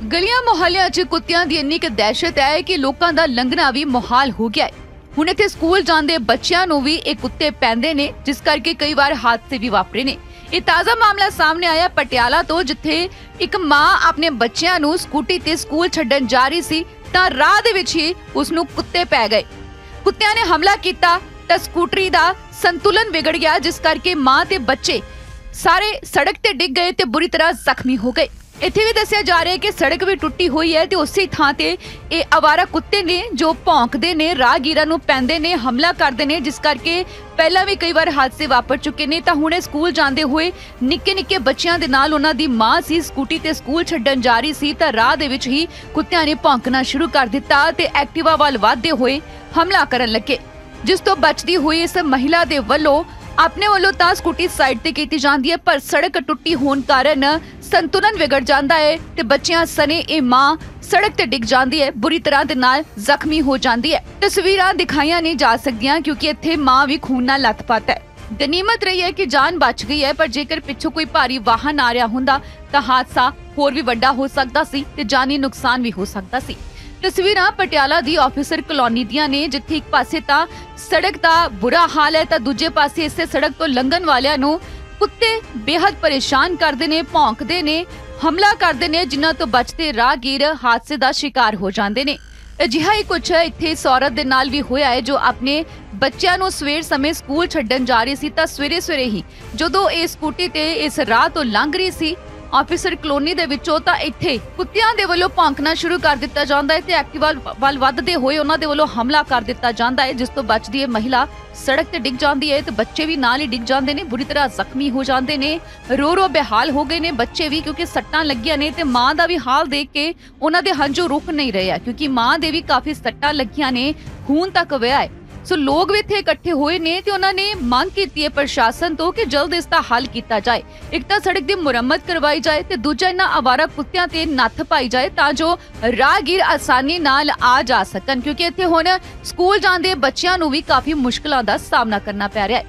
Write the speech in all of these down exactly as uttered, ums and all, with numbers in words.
गलियां ਮੁਹੱਲਿਆਂ 'ਚ ਕੁੱਤਿਆਂ ਦੀ ਇੰਨੀ ਕਿ ਦਹਿਸ਼ਤ ਹੈ ਕਿ ਲੋਕਾਂ ਦਾ ਲੰਘਣਾ ਵੀ ਮੁਹਾਲ ਹੋ ਗਿਆ ਹੈ। ਹੁਣ ਇੱਥੇ ਸਕੂਲ ਜਾਂਦੇ ਬੱਚਿਆਂ ਨੂੰ ਵੀ ਇਹ ਕੁੱਤੇ ਪੈਂਦੇ ਨੇ, ਜਿਸ ਕਰਕੇ ਕਈ ਵਾਰ ਹਾਦਸੇ ਵੀ ਵਾਪਰੇ ਨੇ। ਇਹ ਤਾਜ਼ਾ ਮਾਮਲਾ ਸਾਹਮਣੇ ਆਇਆ ਪਟਿਆਲਾ ਤੋਂ, ਜਿੱਥੇ ਇੱਕ ਮਾਂ ਆਪਣੇ ਬੱਚਿਆਂ ਨੂੰ ਸਕੂਟੀ ਤੇ ਸਕੂਲ ਛੱਡਣ ਜਾ ਰਹੀ ਸੀ ਤਾਂ ਰਾਹ ਦੇ ਵਿੱਚ ਹੀ ਉਸ ਨੂੰ ਕੁੱਤੇ ਪੈ ਗਏ। ਕੁੱਤਿਆਂ ਨੇ ਹਮਲਾ ਕੀਤਾ ਤਾਂ ਸਕੂਟਰੀ ਦਾ ਸੰਤੁਲਨ ਵਿਗੜ ਗਿਆ, जिस करके मां ते बच्चे सारे सड़क ते डिग गए ते बुरी तरह जख्मी हो गए। इत्थे भी दस्सिया जा रहा है कि सड़क भी टुटी हुई है ते उसी थां ते ये आवारा कुत्ते ने जो भौंकदे ने, राहगीरां नूं पैंदे ने, हमला करदे ने, जिस करके पहला भी कई बार हादसे वापर चुके ने। तां हुणे स्कूल जांदे होए निक्के निक्के बच्चियां दे नाल उन्हां दी मां सी स्कूटी ते स्कूल छड्डण जा रही सी तां राह दे विच ही कुत्तियां ने भौंकना शुरू कर दित्ता ते एक्टिवा वल वधदे होए हमला करन लगे, जिस तो बचदी हुई इस महिला दे वल्लों अपने वालों तां स्कूटी साइड ते कीती जांदी है, पर सड़क टुट्टी होण कारण संतुलन विगड़ जांदा है ते बच्चियां सने ए मां सड़क ते डिग जांदी है, बुरी तरह दे नाल जख्मी हो जांदी है। तस्वीरां दिखाईयां नहीं जा सकदियां क्योंकि इत्थे मां भी खून नाल लथपथ है। गनीमत रही है कि जान बच गई है, पर जेकर पिछों कोई भारी वाहन आ रहा हुंदा तां हादसा होर भी वड्डा हो सकदा सी ते जानी नुकसान भी हो सकदा सी। तस्वीरां पटियाला दी ऑफिसर कॉलोनी दियां ने, जिथे एक पासे तां सड़क दा बुरा हाल है तां दूजे पासे इसे सड़क तो लंघण वालियां नूं कुत्ते बेहद परेशान करदे ने, भौंकदे ने, हमला करदे ने, जिन्हां तो बचते राहगीर हादसे दा शिकार हो जांदे ने। अजिहा ही कुछ इत्थे इस औरत दे नाल भी होया है जो अपने बच्चों नूं सवेर समय स्कूल छड्डण जा रही सी तां सवेरे सवेरे ही जदों इह स्कूटी ते इस राह तो लंघ रही सी ऑफिसर कॉलोनी दे विचों तां इत्थे कुत्तियां दे वल्लों भौंकना शुरू कर दित्ता जांदा है ते एक्टिवा वल वधदे होए उन्हां दे वल्लों हमला कर दित्ता जांदा है, जिस तो बचदी है महिला सड़क ते डिग जांदी है ते बच्चे भी नाल ही डिग जांदे ने, बुरी तरह जख्मी हो जांदे ने, रो रो बेहाल हो गए ने बच्चे भी, क्योंकि सट्टां लगियां ने ते मां दा भी हाल देख के उन्हां दे हंझू रुक नहीं रहे, क्योंकि मां दे भी काफी सट्टां लगियां ने, खून तक वहिया है। सो लोग भी इत्थे इकट्ठे होए ने ते उन्हां ने मांग कीती है प्रशासन तो कि जल्द इसका हल किया जाए। एक तां सड़क दी मुरम्मत करवाई जाए ते दूजा इन्हां आवारा कुत्तियां ते नत्थ पाई जाए तां जो राहगीर आसानी नाल आ जा सकन, क्योंकि इत्थे हुण स्कूल जांदे बच्चियां नूं भी काफी मुश्किलां दा सामना करना पै रिहा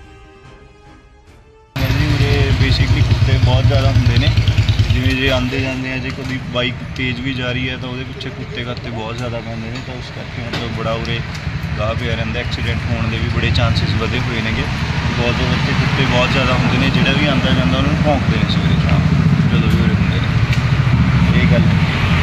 है। बेसिकली कुत्ते बहुत ज़्यादा होंदे ने, जिवें जे आंदे जांदे हैं, जे कभी बाइक तेज़ भी जा रही है तो उहदे पिछे कुत्ते कात्ते बहुत ज़्यादा पैंदे ने, तो उस करके मतलब बड़ा उरे गाह पिया रहिंदा। एक्सीडेंट होने के भी बड़े चांसिस वधे हुए ने, बहुत इत्थे कुत्ते बहुत ज़्यादा होंदे ने, जिहड़ा भी आंदा जांदा उन्होंने भौंकदे ने सवेरे शाम जदों भी उरे हुंदे ने। ये गल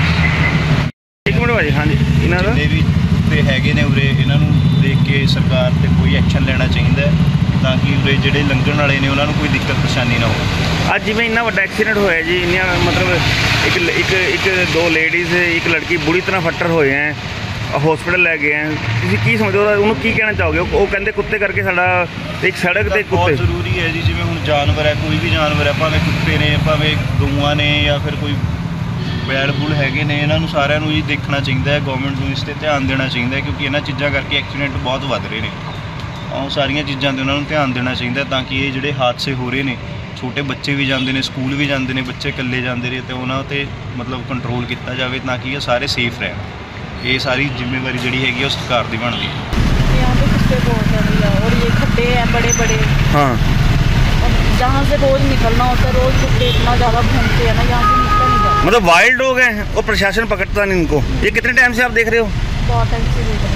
एक मिनट भाजी, हाँ जी, इन्हां दा जिन्ने भी कुत्ते हैगे ने उरे इन्हां नूं देख के सरकार ते कोई एक्शन लेना चाहिए ताकि उरे जिहड़े लंघण वाले ने उन्हां नूं कोई दिक्कत परेशानी ना हो। ਅੱਜ ਜਿਵੇਂ ਇੰਨਾ ਵੱਡਾ ਐਕਸੀਡੈਂਟ ਹੋਇਆ ਜੀ, ਇੰਨੀਆਂ ਮਤਲਬ ਇੱਕ ਇੱਕ ਇੱਕ ਦੋ ਲੇਡੀਜ਼ ਇੱਕ ਲੜਕੀ ਬੁਰੀ ਤਰ੍ਹਾਂ ਫੱਟਰ ਹੋਏ ਹੈ, हॉस्पिटल लै गए हैं, तुसीं की समझो उन्होंने की कहना चाहोगे? वो कहते कुत्ते करके साडा एक सड़क ते कुत्ते बहुत जरूरी है जी, जिवें हुण जानवर है, कोई भी जानवर है, भावें कुत्ते ने, भावें गऊआं ने या फिर कोई बैल बुल हैगे ने, इन्हां नूं सारिआं नूं जी देखना चाहिए है, गौरमेंट नूं इस ते ध्यान देना चाहिए है, क्योंकि इन्हां चीज़ां करके एक्सीडेंट बहुत वध रहे हैं। और सारियां चीज़ां ते उन्हां नूं ध्यान देना चाहिए ताकि ये जिहड़े हादसे हो रहे हैं, छोटे बच्चे भी जाते हैं, स्कूल भी जाते हैं, बच्चे कल्ले जाते हैं, तो उन्हां ते मतलब कंट्रोल किया जाए ताकि ये सारे सेफ रहन। ये सारी जिम्मेवारी जी हैगी सरकार की बनती है। यहाँ पे कुत्ते बहुत है और ये खड्डे हैं बड़े बड़े, हाँ, जहाँ से रोज निकलना होता है, रोज कुत्ते इतना ज़्यादा घूमते हैं ना, यहाँ से निकल नहीं जाता। मतलब वाइल्ड लोग हैं और प्रशासन पकड़ता नहीं इनको। ये कितने टाइम से आप देख रहे हो? बहुत टाइम से देख रहे हैं।